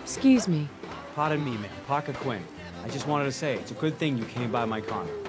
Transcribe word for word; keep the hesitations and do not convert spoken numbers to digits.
Excuse me. Pardon me, ma'am. Parker Quinn. I just wanted to say, it's a good thing you came by my corner.